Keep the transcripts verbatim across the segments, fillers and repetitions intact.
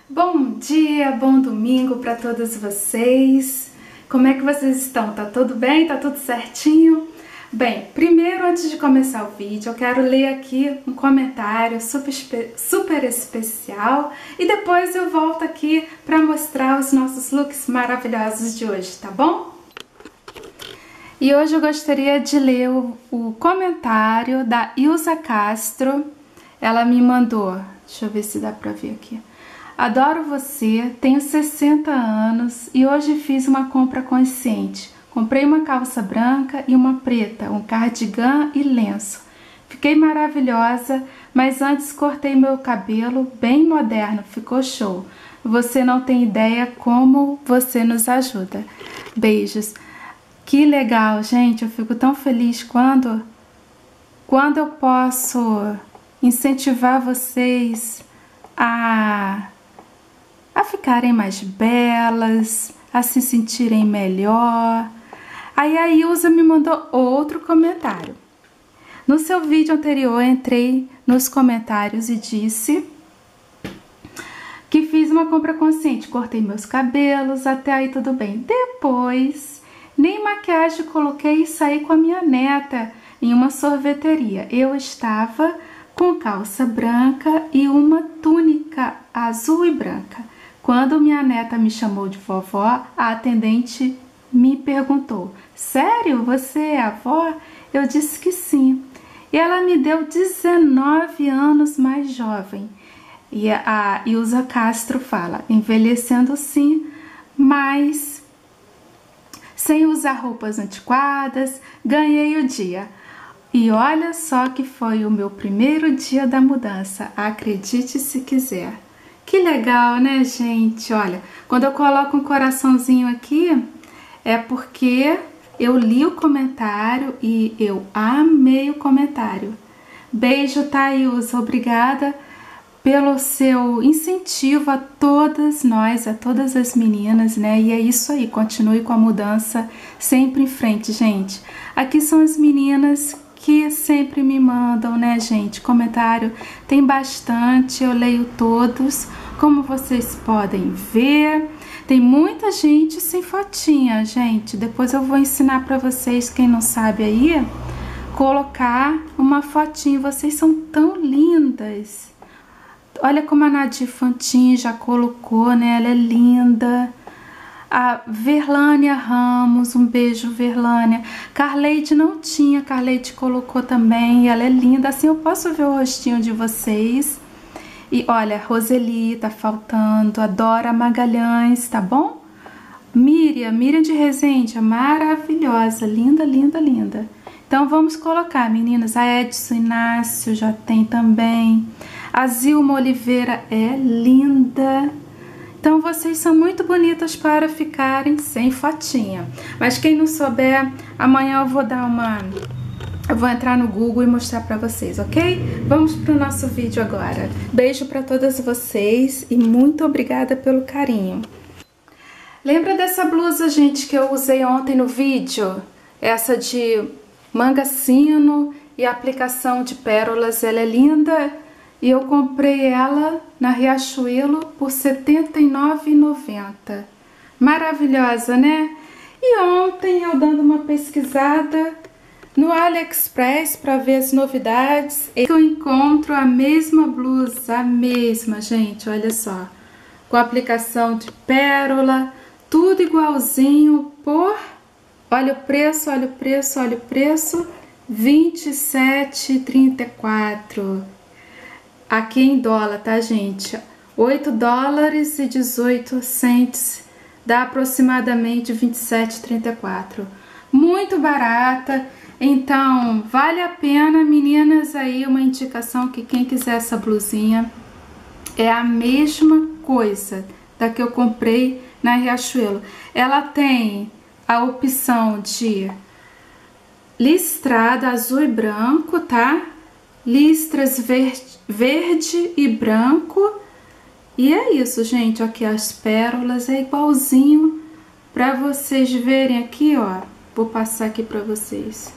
Bom dia, bom domingo para todos vocês. Como é que vocês estão? Tá tudo bem? Tá tudo certinho? Bem, primeiro, antes de começar o vídeo, eu quero ler aqui um comentário super, super especial e depois eu volto aqui para mostrar os nossos looks maravilhosos de hoje, tá bom? E hoje eu gostaria de ler o, o comentário da Ilza Castro. Ela me mandou, deixa eu ver se dá pra ver aqui. Adoro você, tenho sessenta anos e hoje fiz uma compra consciente. Comprei uma calça branca e uma preta, um cardigan e lenço. Fiquei maravilhosa, mas antes cortei meu cabelo bem moderno, ficou show. Você não tem ideia como você nos ajuda. Beijos. Que legal, gente, eu fico tão feliz quando, quando eu posso incentivar vocês a... a ficarem mais belas, a se sentirem melhor. Aí a Ilza me mandou outro comentário. No seu vídeo anterior, entrei nos comentários e disse que fiz uma compra consciente, cortei meus cabelos, até aí tudo bem. Depois, nem maquiagem coloquei e saí com a minha neta em uma sorveteria. Eu estava com calça branca e uma túnica azul e branca. Quando minha neta me chamou de vovó, a atendente me perguntou: sério, você é avó? Eu disse que sim. E ela me deu dezenove anos mais jovem. E a Ilza Castro fala: envelhecendo sim, mas sem usar roupas antiquadas, ganhei o dia. E olha só que foi o meu primeiro dia da mudança, acredite se quiser. Que legal, né, gente? Olha, quando eu coloco um coraçãozinho aqui, é porque eu li o comentário e eu amei o comentário. Beijo, Thailza. Obrigada pelo seu incentivo a todas nós, a todas as meninas, né? E é isso aí, continue com a mudança sempre em frente, gente. Aqui são as meninas que sempre me mandam, né, gente? Comentário tem bastante, eu leio todos, como vocês podem ver. Tem muita gente sem fotinha, gente. Depois eu vou ensinar pra vocês, quem não sabe aí, colocar uma fotinha. Vocês são tão lindas. Olha como a Nadir Fantin já colocou, né? Ela é linda. A Verlânia Ramos, um beijo, Verlânia. Carleide não tinha, Carleide colocou também, ela é linda. Assim eu posso ver o rostinho de vocês. E olha, Roseli tá faltando, a Dora Magalhães, tá bom? Miriam, Miriam de Resende, é maravilhosa, linda, linda, linda. Então vamos colocar, meninas. A Edson Inácio já tem também. A Zilma Oliveira é linda. Então vocês são muito bonitas para ficarem sem fotinha. Mas quem não souber, amanhã eu vou dar uma... eu vou entrar no Google e mostrar para vocês, ok? Vamos para o nosso vídeo agora. Beijo para todas vocês e muito obrigada pelo carinho. Lembra dessa blusa, gente, que eu usei ontem no vídeo? Essa de manga sino e aplicação de pérolas, ela é linda. E eu comprei ela na Riachuelo por setenta e nove reais e noventa centavos. Maravilhosa, né? E ontem eu dando uma pesquisada no AliExpress para ver as novidades, eu encontro a mesma blusa, a mesma, gente, olha só. Com aplicação de pérola, tudo igualzinho por... olha o preço, olha o preço, olha o preço, vinte e sete reais e trinta e quatro centavos. Aqui em dólar, tá, gente? oito dólares e dezoito cents, dá aproximadamente vinte e sete reais e trinta e quatro centavos. Muito barata, então vale a pena, meninas. Aí uma indicação que quem quiser essa blusinha é a mesma coisa da que eu comprei na Riachuelo. Ela tem a opção de listrada azul e branco, tá? Listras verde, verde e branco. E é isso, gente. Aqui as pérolas é igualzinho para vocês verem aqui, ó. Vou passar aqui para vocês.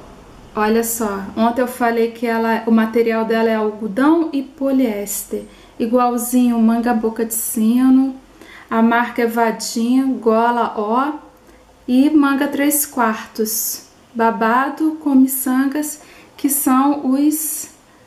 Olha só. Ontem eu falei que ela, o material dela é algodão e poliéster. igualzinho manga boca de sino. A marca é Vadinha, gola ó e manga três quartos. Babado com miçangas, que são os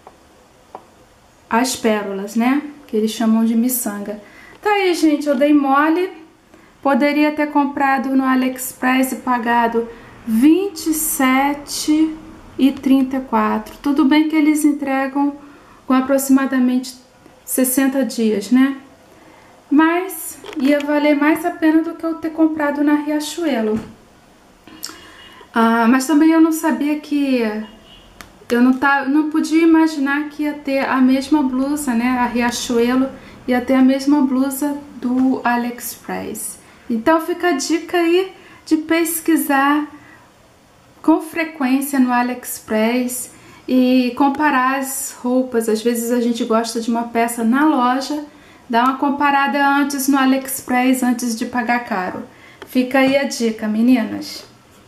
as pérolas, né? Que eles chamam de miçanga. Tá aí, gente, eu dei mole. Poderia ter comprado no AliExpress e pagado vinte e sete reais e trinta e quatro centavos. Tudo bem que eles entregam com aproximadamente sessenta dias, né? Mas ia valer mais a pena do que eu ter comprado na Riachuelo. Ah, mas também eu não sabia que... Eu não, tá, não podia imaginar que ia ter a mesma blusa, né? A Riachuelo ia ter a mesma blusa do AliExpress. Então fica a dica aí de pesquisar com frequência no AliExpress e comparar as roupas. Às vezes a gente gosta de uma peça na loja, dá uma comparada antes no AliExpress, antes de pagar caro. Fica aí a dica, meninas.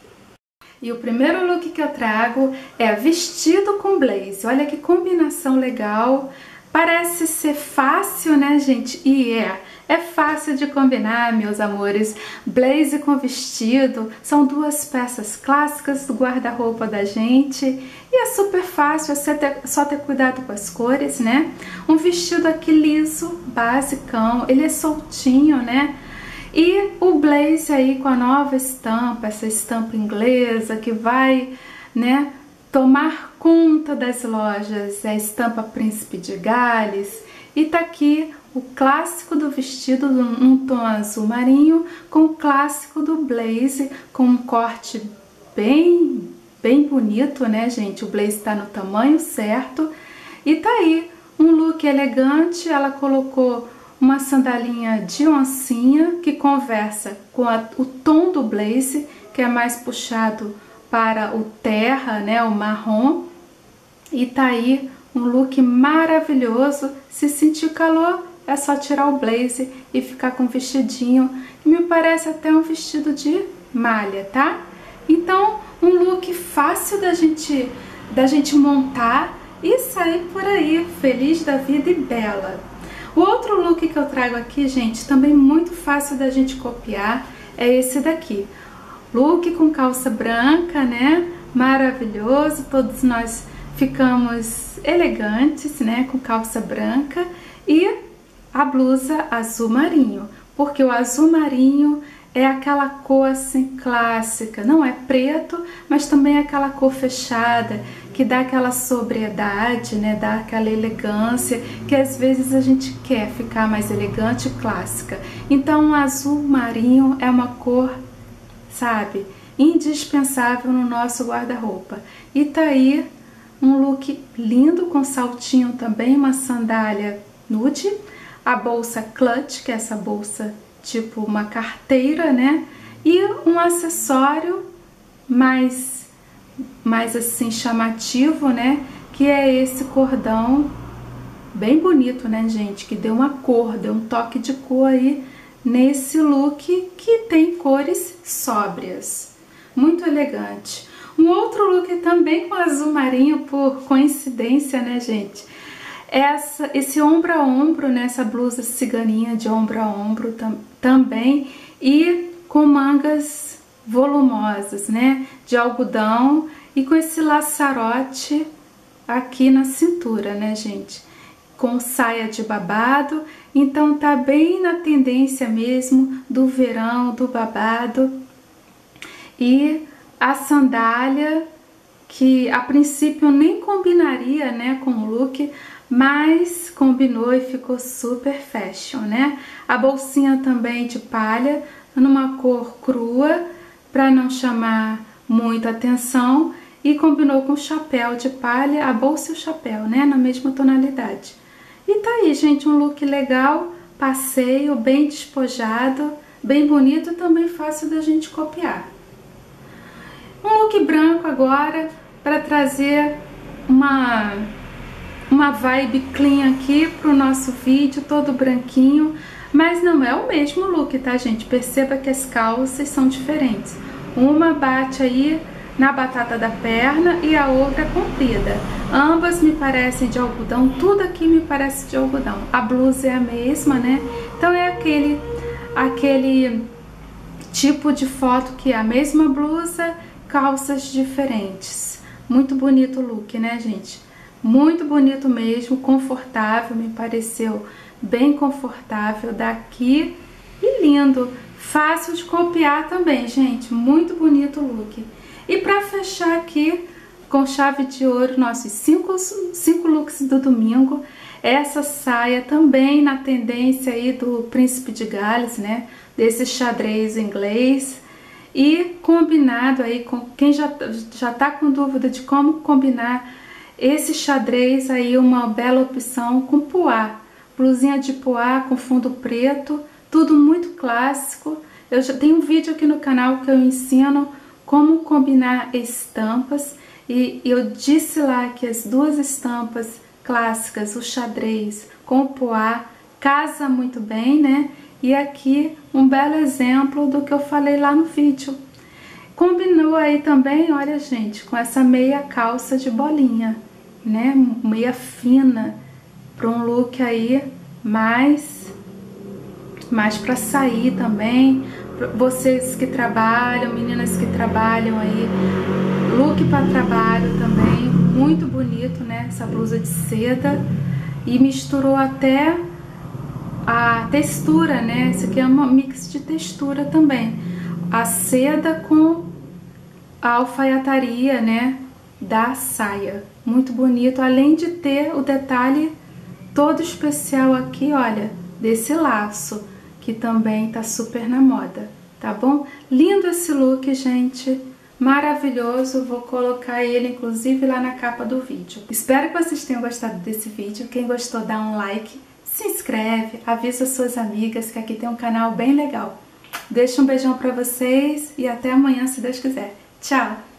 E o primeiro look que eu trago é vestido com blazer. Olha que combinação legal. Parece ser fácil, né, gente? E é. É fácil de combinar, meus amores. Blazer com vestido são duas peças clássicas do guarda-roupa da gente. E é super fácil, é só ter, só ter cuidado com as cores, né? Um vestido aqui liso, basicão. Ele é soltinho, né? E o blazer aí com a nova estampa, essa estampa inglesa que vai, né, tomar conta das lojas, é a estampa Príncipe de Gales. E tá aqui o clássico do vestido num tom azul marinho com o clássico do blazer, com um corte bem, bem bonito, né, gente? O blazer tá no tamanho certo. E tá aí um look elegante. Ela colocou uma sandalinha de oncinha que conversa com a, o tom do blazer, que é mais puxado para o terra, né, o marrom. E tá aí um look maravilhoso. Se sentir calor, é só tirar o blazer e ficar com um vestidinho, que me parece até um vestido de malha, tá? Então, um look fácil da gente, da gente montar e sair por aí, feliz da vida e bela. O outro look que eu trago aqui, gente, também muito fácil da gente copiar, é esse daqui. Look com calça branca, né? Maravilhoso, todos nós ficamos elegantes, né? Com calça branca e a blusa azul marinho, porque o azul marinho é aquela cor assim clássica, não é preto, mas também é aquela cor fechada, que dá aquela sobriedade, né, dá aquela elegância, que às vezes a gente quer ficar mais elegante e clássica. Então o azul marinho é uma cor, sabe, indispensável no nosso guarda-roupa. E tá aí um look lindo com saltinho também, uma sandália nude, a bolsa clutch, que é essa bolsa tipo uma carteira, né, e um acessório mais mais assim chamativo, né, que é esse cordão bem bonito, né, gente, que deu uma cor, deu um toque de cor aí nesse look, que tem cores sóbrias, muito elegante. Um outro look também com azul marinho, por coincidência, né, gente, essa, esse ombro a ombro, né, essa blusa ciganinha de ombro a ombro tam, também, e com mangas volumosas, né, de algodão, e com esse laçarote aqui na cintura, né, gente, com saia de babado. Então tá bem na tendência mesmo do verão, do babado. E a sandália, que a princípio nem combinaria, né, com o look, mas combinou e ficou super fashion, né? A bolsinha também de palha, numa cor crua, para não chamar muita atenção, e combinou com o chapéu de palha, a bolsa e o chapéu, né, na mesma tonalidade. E tá aí, gente, um look legal, passeio, bem despojado, bem bonito e também fácil da gente copiar. Um look branco agora, para trazer uma, uma vibe clean aqui pro nosso vídeo, todo branquinho, mas não é o mesmo look, tá, gente? Perceba que as calças são diferentes. Uma bate aí na batata da perna e a outra é comprida. Ambas me parecem de algodão, tudo aqui me parece de algodão. A blusa é a mesma, né? Então é aquele, aquele tipo de foto que é a mesma blusa, calças diferentes. Muito bonito o look, né, gente? Muito bonito mesmo, confortável, me pareceu bem confortável daqui e lindo. Fácil de copiar também, gente. Muito bonito o look. E para fechar aqui com chave de ouro nossos cinco, cinco looks do domingo, essa saia também na tendência aí do Príncipe de Gales, né? Desse xadrez inglês. E combinado aí com quem já, já tá com dúvida de como combinar esse xadrez aí, uma bela opção com poá. Blusinha de poá com fundo preto, tudo muito clássico. Eu já tenho um vídeo aqui no canal que eu ensino como combinar estampas. E eu disse lá que as duas estampas clássicas, o xadrez com o poá, casa muito bem, né? E aqui um belo exemplo do que eu falei lá no vídeo. Combinou aí também, olha gente, com essa meia calça de bolinha, né? Meia fina, para um look aí mais, mais para sair também. Vocês que trabalham, meninas que trabalham aí, look para trabalho também, muito bonito, né? Essa blusa de seda e misturou até a textura, né? Isso aqui é um mix de textura também. A seda com a alfaiataria, né? Da saia. Muito bonito, além de ter o detalhe todo especial aqui, olha, desse laço, que também tá super na moda, tá bom? Lindo esse look, gente. Maravilhoso, vou colocar ele inclusive lá na capa do vídeo. Espero que vocês tenham gostado desse vídeo. Quem gostou, dá um like, se inscreve, avisa suas amigas que aqui tem um canal bem legal. Deixa um beijão pra vocês e até amanhã, se Deus quiser. Tchau!